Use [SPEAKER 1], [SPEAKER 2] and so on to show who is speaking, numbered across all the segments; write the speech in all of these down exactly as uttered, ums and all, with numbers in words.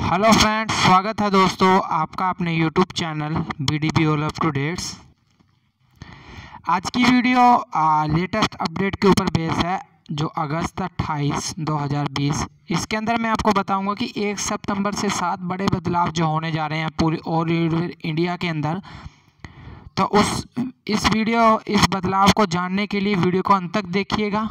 [SPEAKER 1] Hello friends, स्वागत है दोस्तों आपका अपने YouTube channel B D B all up to dates. आज की वीडियो लेटेस्ट अपडेट के ऊपर बेस है जो अगस्त अट्ठाईस दो हज़ार बीस। इसके अंदर मैं आपको बताऊंगा कि एक सितंबर से सात बड़े बदलाव जो होने जा रहे हैं पूरी ऑल इंडिया के अंदर। तो उस इस वीडियो इस बदलाव को जानने के लिए वीडियो को अंत तक देखिएगा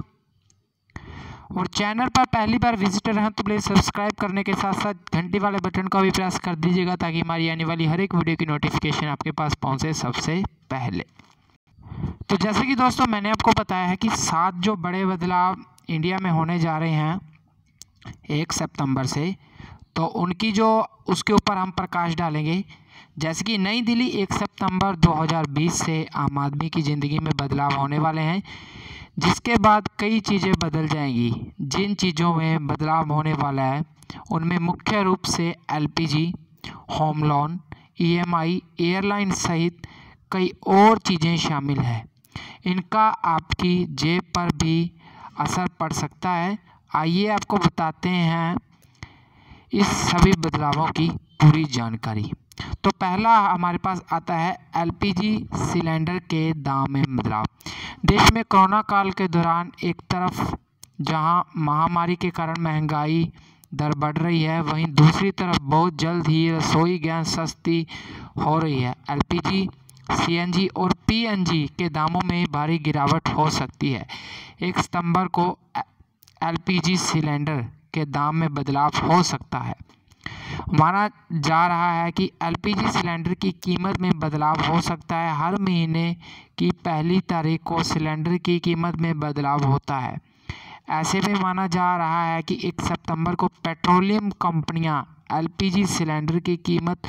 [SPEAKER 1] और चैनल पर पहली बार विजिटर हैं तो प्लीज़ सब्सक्राइब करने के साथ साथ घंटी वाले बटन को भी प्रेस कर दीजिएगा ताकि हमारी आने वाली हर एक वीडियो की नोटिफिकेशन आपके पास पहुंचे सबसे पहले। तो जैसे कि दोस्तों मैंने आपको बताया है कि सात जो बड़े बदलाव इंडिया में होने जा रहे हैं एक सितंबर से, तो उनकी जो उसके ऊपर हम प्रकाश डालेंगे। जैसे कि नई दिल्ली एक सितंबर दो हज़ार बीस से आम आदमी की ज़िंदगी में बदलाव होने वाले हैं, जिसके बाद कई चीज़ें बदल जाएंगी। जिन चीज़ों में बदलाव होने वाला है उनमें मुख्य रूप से L P G, home loan, E M I, airline सहित कई और चीज़ें शामिल हैं। इनका आपकी जेब पर भी असर पड़ सकता है। आइए आपको बताते हैं इस सभी बदलावों की पूरी जानकारी। तो पहला हमारे पास आता है एल पी जी सिलेंडर के दाम में बदलाव। देश में कोरोना काल के दौरान एक तरफ जहां महामारी के कारण महंगाई दर बढ़ रही है, वहीं दूसरी तरफ बहुत जल्द ही रसोई गैस सस्ती हो रही है। L P G, C N G और पी एन जी के दामों में भारी गिरावट हो सकती है। एक सितंबर को एल पी जी सिलेंडर के दाम में बदलाव हो सकता है। माना जा रहा है कि एल पी जी सिलेंडर की कीमत में बदलाव हो सकता है। हर महीने की पहली तारीख को सिलेंडर की कीमत में बदलाव होता है। ऐसे में माना जा रहा है कि एक सितंबर को पेट्रोलियम कंपनियां एल पी जी सिलेंडर की कीमत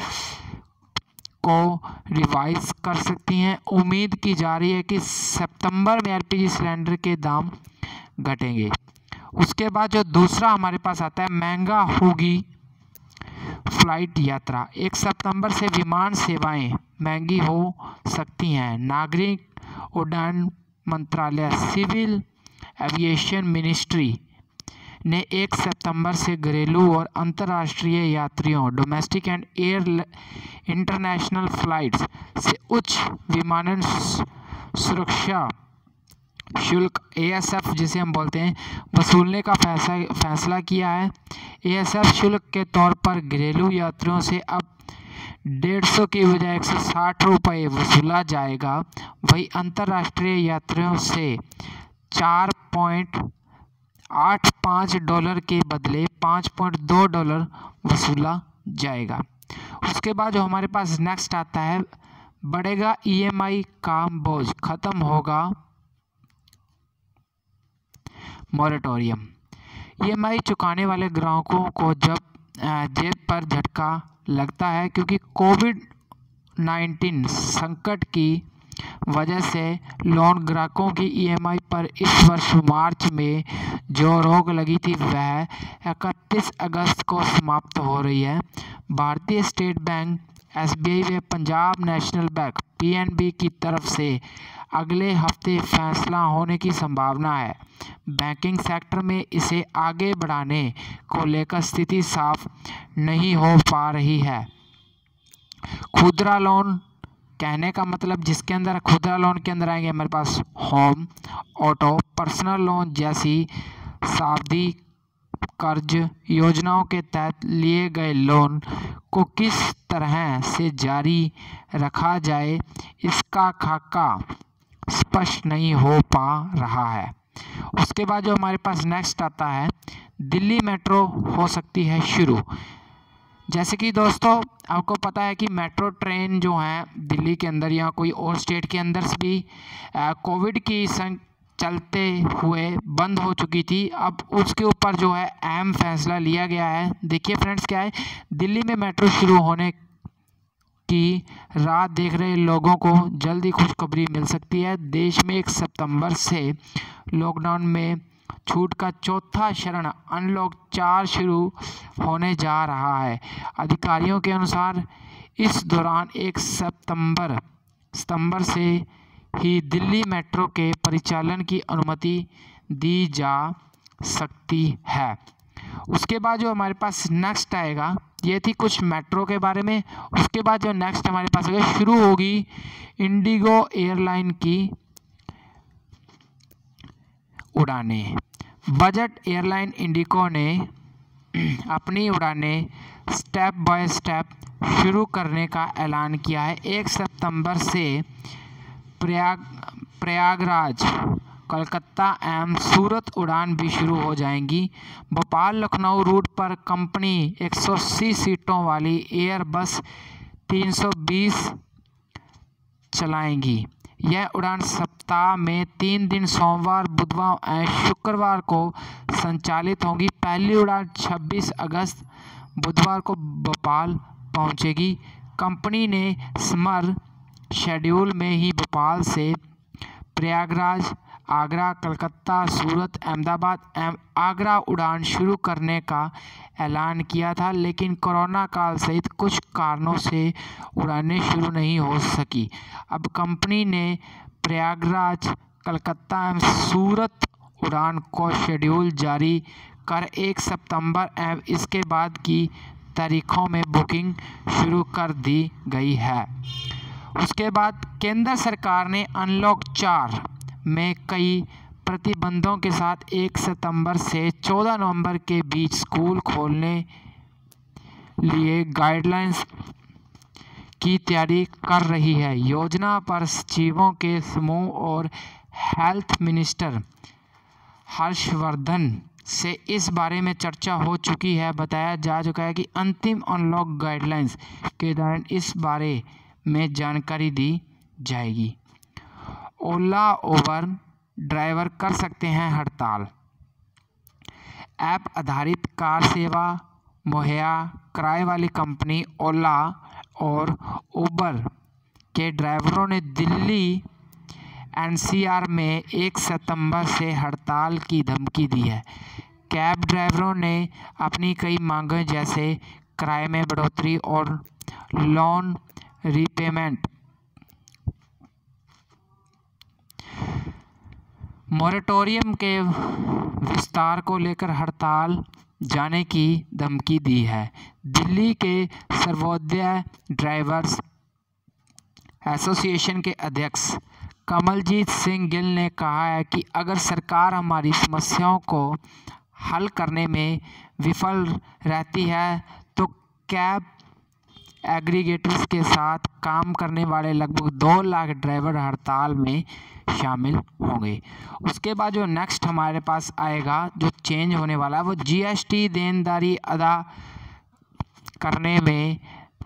[SPEAKER 1] को रिवाइज कर सकती हैं। उम्मीद की जा रही है कि सितंबर में एल पी जी सिलेंडर के दाम घटेंगे। उसके बाद जो दूसरा हमारे पास आता है, महंगा होगी फ्लाइट यात्रा। एक सितंबर से विमान सेवाएं महंगी हो सकती हैं। नागरिक उड्डयन मंत्रालय सिविल एविएशन मिनिस्ट्री ने एक सितंबर से घरेलू और अंतर्राष्ट्रीय यात्रियों domestic and air international flights से उच्च विमानन सुरक्षा शुल्क ए एस एफ जिसे हम बोलते हैं वसूलने का फैसला फैसला किया है। ए एस एफ शुल्क के तौर पर घरेलू यात्रियों से अब डेढ़ सौ की बजाय एक सौ साठ रुपये वसूला जाएगा। वही अंतर्राष्ट्रीय यात्रियों से चार पॉइंट आठ पाँच डॉलर के बदले पाँच पॉइंट दो डॉलर वसूला जाएगा। उसके बाद जो हमारे पास नेक्स्ट आता है, बढ़ेगा ई एम आई का बोझ, खत्म होगा मॉरेटोरियम। ई एम आई चुकाने वाले ग्राहकों को जब जेब पर झटका लगता है क्योंकि कोविड नाइन्टीन संकट की वजह से लोन ग्राहकों की ई एम आई पर इस वर्ष मार्च में जो रोक लगी थी वह इकतीस अगस्त को समाप्त हो रही है। भारतीय State Bank, S B I व Punjab National Bank P N B की तरफ से अगले हफ्ते फैसला होने की संभावना है। बैंकिंग सेक्टर में इसे आगे बढ़ाने को लेकर स्थिति साफ नहीं हो पा रही है। खुदरा लोन कहने का मतलब जिसके अंदर खुदरा लोन के अंदर आएंगे हमारे पास होम, ऑटो, पर्सनल लोन जैसी सावधि कर्ज योजनाओं के तहत लिए गए लोन को किस तरह से जारी रखा जाए, इसका खाका स्पष्ट नहीं हो पा रहा है। उसके बाद जो हमारे पास नेक्स्ट आता है, दिल्ली मेट्रो हो सकती है शुरू। जैसे कि दोस्तों आपको पता है कि मेट्रो ट्रेन जो है दिल्ली के अंदर या कोई और स्टेट के अंदर से भी कोविड की संग चलते हुए बंद हो चुकी थी। अब उसके ऊपर जो है अहम फैसला लिया गया है। देखिए फ्रेंड्स, क्या है, दिल्ली में मेट्रो शुरू होने की राह देख रहे लोगों को जल्दी खुशखबरी मिल सकती है। देश में एक सितंबर से लॉकडाउन में छूट का चौथा चरण अनलॉक चार शुरू होने जा रहा है। अधिकारियों के अनुसार इस दौरान एक सितंबर सितंबर से ही दिल्ली मेट्रो के परिचालन की अनुमति दी जा सकती है। उसके बाद जो हमारे पास नेक्स्ट आएगा, ये थी कुछ मेट्रो के बारे में। उसके बाद जो नेक्स्ट हमारे पास आएगा, शुरू होगी इंडिगो एयरलाइन की उड़ानें। बजट एयरलाइन इंडिगो ने अपनी उड़ानें स्टेप बाय स्टेप शुरू करने का ऐलान किया है। एक सितंबर से प्रयाग प्रयागराज, कोलकाता एवं सूरत उड़ान भी शुरू हो जाएंगी। भोपाल लखनऊ रूट पर कंपनी एक सौ अस्सी सीटों वाली एयरबस तीन सौ बीस चलाएंगी। यह उड़ान सप्ताह में तीन दिन सोमवार, बुधवार और शुक्रवार को संचालित होगी। पहली उड़ान छब्बीस अगस्त बुधवार को भोपाल पहुंचेगी। कंपनी ने समर शेड्यूल में ही भोपाल से प्रयागराज, आगरा, कलकत्ता, सूरत, अहमदाबाद एवं आगरा उड़ान शुरू करने का ऐलान किया था, लेकिन कोरोना काल सहित कुछ कारणों से उड़ानें शुरू नहीं हो सकी। अब कंपनी ने प्रयागराज, कलकत्ता एवं सूरत उड़ान को शेड्यूल जारी कर एक सितंबर एवं इसके बाद की तारीखों में बुकिंग शुरू कर दी गई है। उसके बाद केंद्र सरकार ने अनलॉक चार में कई प्रतिबंधों के साथ एक सितंबर से चौदह नवंबर के बीच स्कूल खोलने लिए गाइडलाइंस की तैयारी कर रही है। योजना पर सचिवों के समूह और हेल्थ मिनिस्टर हर्षवर्धन से इस बारे में चर्चा हो चुकी है। बताया जा चुका है कि अंतिम अनलॉक गाइडलाइंस के दौरान इस बारे में जानकारी दी जाएगी। ओला उबर ड्राइवर कर सकते हैं हड़ताल। ऐप आधारित कार सेवा मुहैया कराने वाली कंपनी ओला और उबर के ड्राइवरों ने दिल्ली एनसीआर में एक सितंबर से हड़ताल की धमकी दी है। कैब ड्राइवरों ने अपनी कई मांगें जैसे किराए में बढ़ोतरी और लोन रीपेमेंट मोरेटोरियम के विस्तार को लेकर हड़ताल जाने की धमकी दी है। दिल्ली के सर्वोदय ड्राइवर्स एसोसिएशन के अध्यक्ष कमलजीत सिंह गिल ने कहा है कि अगर सरकार हमारी समस्याओं को हल करने में विफल रहती है तो कैब एग्रीगेटर्स के साथ काम करने वाले लगभग दो लाख ड्राइवर हड़ताल में शामिल होंगे। उसके बाद जो नेक्स्ट हमारे पास आएगा जो चेंज होने वाला है वो जीएसटी देनदारी अदा करने में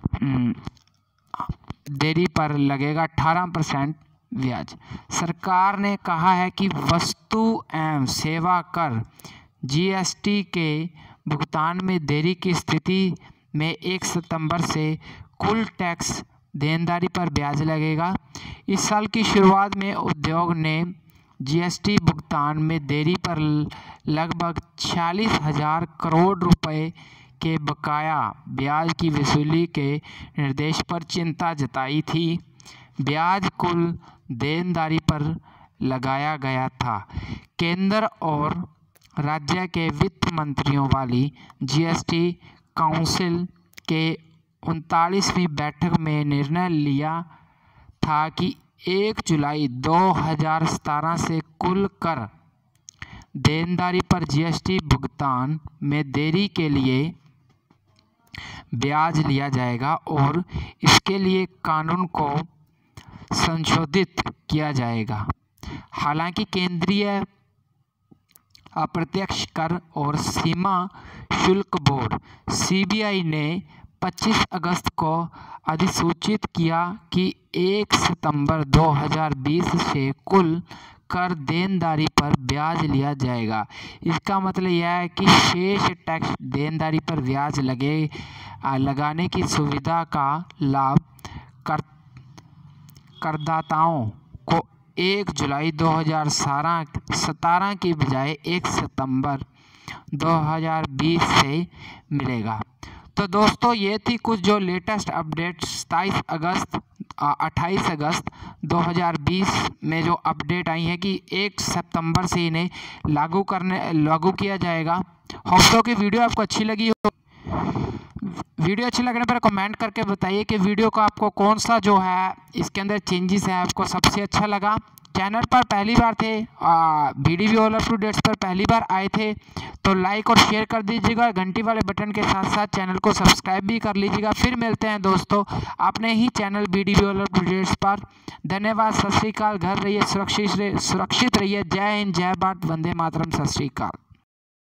[SPEAKER 1] देरी पर लगेगा अठारह परसेंट ब्याज। सरकार ने कहा है कि वस्तु एवं सेवा कर जीएसटी के भुगतान में देरी की स्थिति में एक सितंबर से कुल टैक्स देनदारी पर ब्याज लगेगा। इस साल की शुरुआत में उद्योग ने जीएसटी भुगतान में देरी पर लगभग छियालीस हजार करोड़ रुपए के बकाया ब्याज की वसूली के निर्देश पर चिंता जताई थी। ब्याज कुल देनदारी पर लगाया गया था। केंद्र और राज्य के वित्त मंत्रियों वाली जीएसटी काउंसिल के उनतालीसवीं बैठक में निर्णय लिया था कि एक जुलाई दो हज़ार सत्रह से कुल कर देनदारी पर जीएसटी भुगतान में देरी के लिए ब्याज लिया जाएगा और इसके लिए कानून को संशोधित किया जाएगा। हालांकि केंद्रीय अप्रत्यक्ष कर और सीमा शुल्क बोर्ड सीबीआई ने पच्चीस अगस्त को अधिसूचित किया कि एक सितंबर दो हज़ार बीस से कुल कर देनदारी पर ब्याज लिया जाएगा। इसका मतलब यह है कि शेष टैक्स देनदारी पर ब्याज लगे लगाने की सुविधा का लाभ कर करदाताओं को एक जुलाई दो हज़ार सत्रह की बजाय एक सितंबर दो हज़ार बीस से मिलेगा। तो दोस्तों ये थी कुछ जो लेटेस्ट अपडेट सत्ताईस अगस्त अट्ठाईस अगस्त दो हज़ार बीस में जो अपडेट आई है कि एक सितंबर से इन्हें लागू करने लागू किया जाएगा। होप सो कि वीडियो आपको अच्छी लगी हो। वीडियो अच्छी लगने पर कमेंट करके बताइए कि वीडियो का आपको कौन सा जो है इसके अंदर चेंजेस है आपको सबसे अच्छा लगा। चैनल पर पहली बार थे, BDB all up to dates पर पहली बार आए थे तो लाइक और शेयर कर दीजिएगा। घंटी वाले बटन के साथ साथ चैनल को सब्सक्राइब भी कर लीजिएगा। फिर मिलते हैं दोस्तों अपने ही channel BDB all up to dates पर। धन्यवाद, सत श्री अकाल। घर रहिए सुरक्षित सुरक्षित रहिए। जय हिंद, जय भारत, वंदे मातरम, सत श्री अकाल।